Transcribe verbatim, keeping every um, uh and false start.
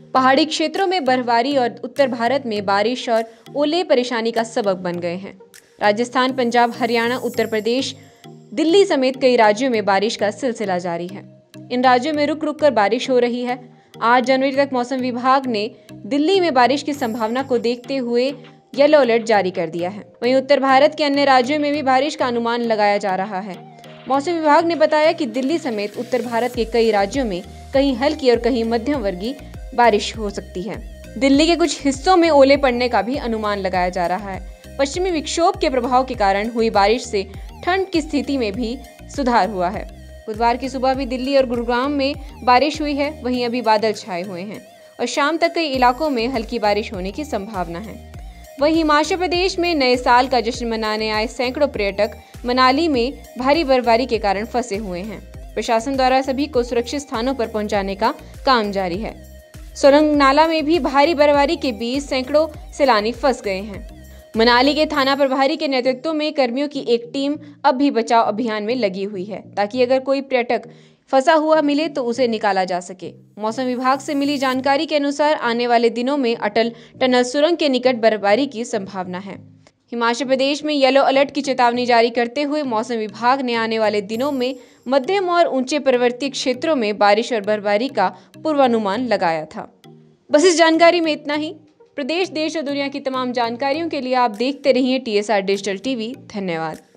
पहाड़ी क्षेत्रों में बर्फबारी और उत्तर भारत में बारिश और ओले परेशानी का सबब बन गए हैं। राजस्थान, पंजाब, हरियाणा, उत्तर प्रदेश, दिल्ली समेत कई राज्यों में बारिश का सिलसिला जारी है। इन राज्यों में रुक रुक कर बारिश हो रही है। आठ जनवरी तक मौसम विभाग ने दिल्ली में बारिश की संभावना को देखते हुए येलो अलर्ट जारी कर दिया है। वहीं उत्तर भारत के अन्य राज्यों में भी बारिश का अनुमान लगाया जा रहा है। मौसम विभाग ने बताया कि दिल्ली समेत उत्तर भारत के कई राज्यों में कहीं हल्की और कहीं मध्यम वर्गीय बारिश हो सकती है। दिल्ली के कुछ हिस्सों में ओले पड़ने का भी अनुमान लगाया जा रहा है। पश्चिमी विक्षोभ के प्रभाव के कारण हुई बारिश से ठंड की स्थिति में भी सुधार हुआ है। बुधवार की सुबह भी दिल्ली और गुरुग्राम में बारिश हुई है। वहीं अभी बादल छाए हुए हैं और शाम तक कई इलाकों में हल्की बारिश होने की संभावना है। वहीं हिमाचल प्रदेश में नए साल का जश्न मनाने आए सैकड़ों पर्यटक मनाली में भारी बर्फबारी के कारण फंसे हुए हैं। प्रशासन द्वारा सभी को सुरक्षित स्थानों पर पहुंचाने का काम जारी है। सोलंग नाला में भी भारी बर्फबारी के बीच सैकड़ों सैलानी फंस गए हैं। मनाली के थाना प्रभारी के नेतृत्व में कर्मियों की एक टीम अब भी बचाव अभियान में लगी हुई है, ताकि अगर कोई पर्यटक फंसा हुआ मिले तो उसे निकाला जा सके। मौसम विभाग से मिली जानकारी के अनुसार आने वाले दिनों में अटल टनल सुरंग के निकट बर्फबारी की संभावना है। हिमाचल प्रदेश में येलो अलर्ट की चेतावनी जारी करते हुए मौसम विभाग ने आने वाले दिनों में मध्यम और ऊंचे पर्वतीय क्षेत्रों में बारिश और बर्फबारी का पूर्वानुमान लगाया था। बस इस जानकारी में इतना ही। प्रदेश, देश और दुनिया की तमाम जानकारियों के लिए आप देखते रहिए T S R digital TV. धन्यवाद।